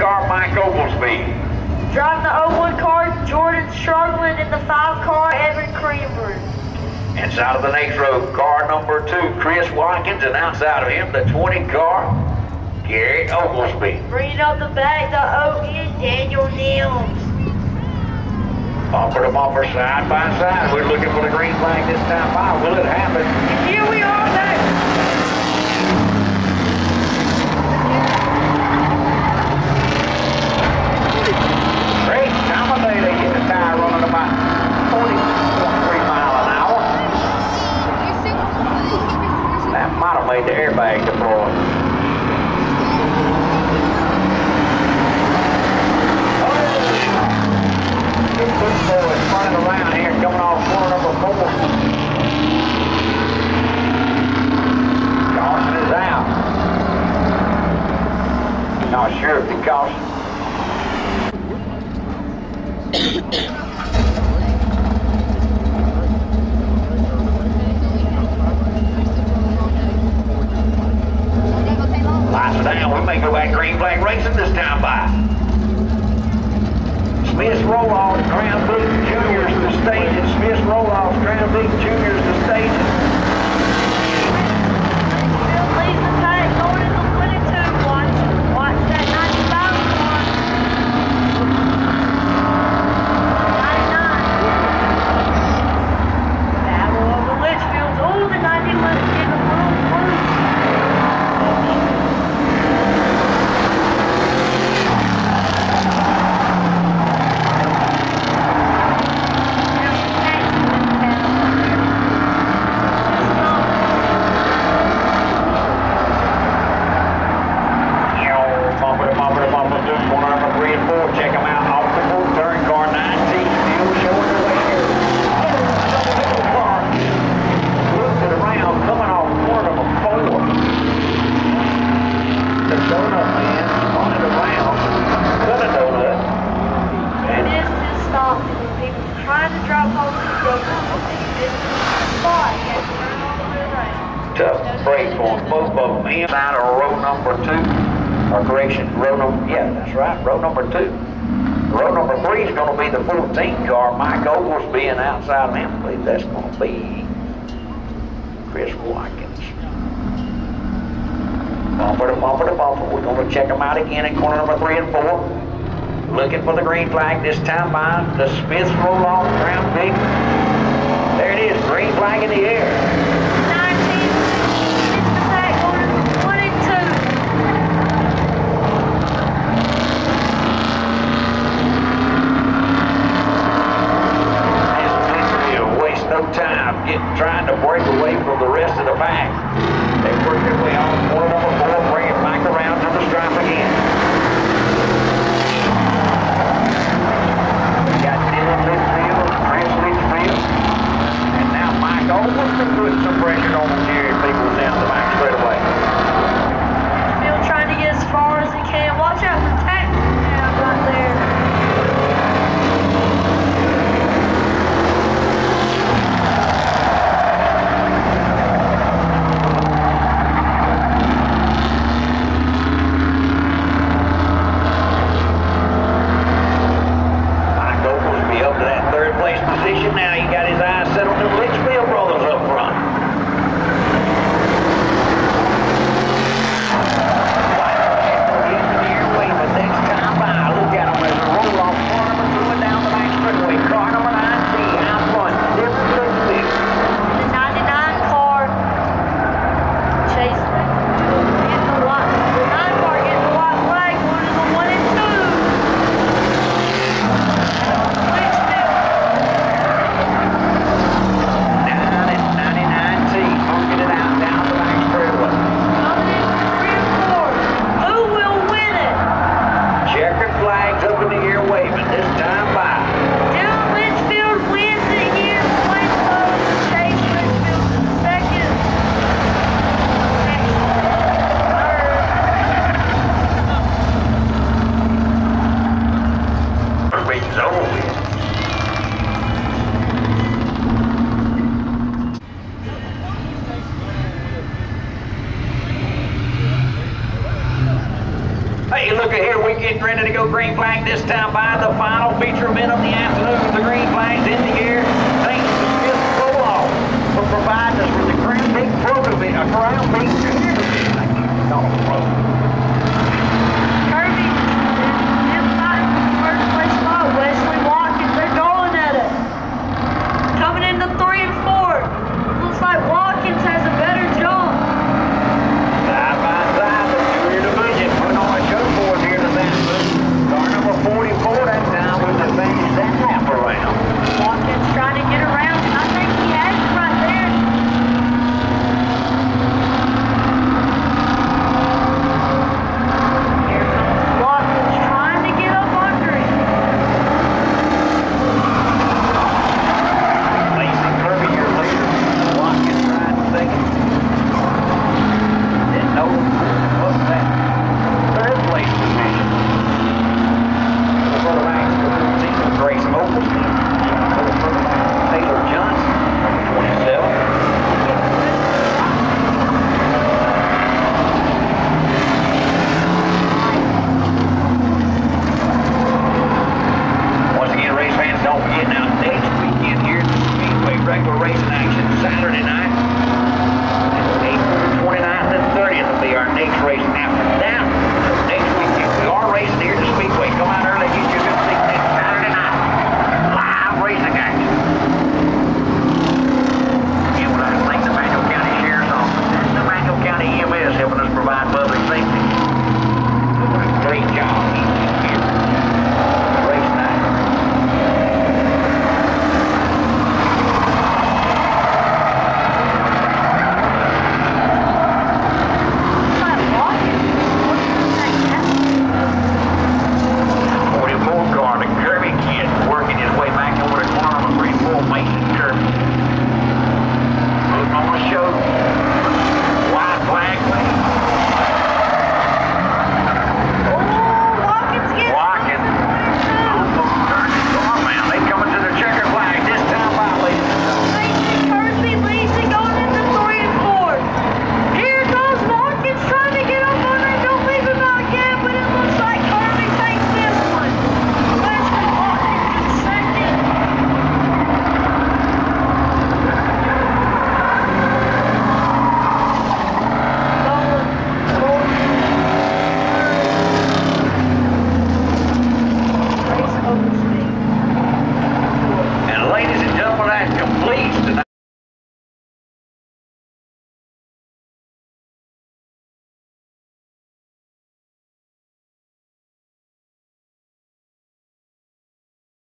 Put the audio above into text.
car, Mike Oglesby. Driving the 01 car, Jordan struggling in the 5 car, Evan Creamer. Inside of the next row, car number 2, Chris Watkins, and outside of him, the 20 car, Garrett Oglesby. Bringing up the back, the ON, Daniel Nims. Bumper to bumper, side by side. We're looking for the green flag this time by. Will it happen? And here we are back. Great time of day to hit the tire running about 40.3 miles an hour. That might have made the airbag deploy. Good football is running around here, coming off corner number 4. Caution is out. Not sure if the caution. Lights are down. We may go back green flag racing this time by. Smith's roll-off, Crown Vic Juniors to stages. Smith's roll-off, Crown Vic Juniors to stages. Still leads the pack, going in the 22. Watch that 95 car. 99. Battle of the Litchfields. Oh, the 91 is getting a little loose. Check them out off the full turn, car 19, still showing the way here. Looked it around, coming off corner number 4. The donut man running around, got a donut. And this is stopping, and people trying to drop off the donut. This spot has to turn all the way around. Tough break on both of them. Inside of row number 2. Or correction, row number, yeah, that's right, row number 2. Row number 3 is going to be the 14 car, Mike Oglesby, and outside of him, I believe that's going to be Chris Watkins. Bumper to bumper to bumper. We're going to check them out again in corner number 3 and 4. Looking for the green flag this time by the Smiths roll-off, Crown Vic. There it is, green flag in the air. 19, it's the pack, going in the 22. No time trying to break away from the rest of the pack. They work their way on corner number 4, bring it back around to the stripe again. We got Litchfield, Litchfield, and now Mike Oglesby putting some Hey, look at here, we're getting ready to go green flag this time by the final feature event of the afternoon. The green flag's in the air. Thanks to Smith Fulghum for providing us with the Crown Peak program.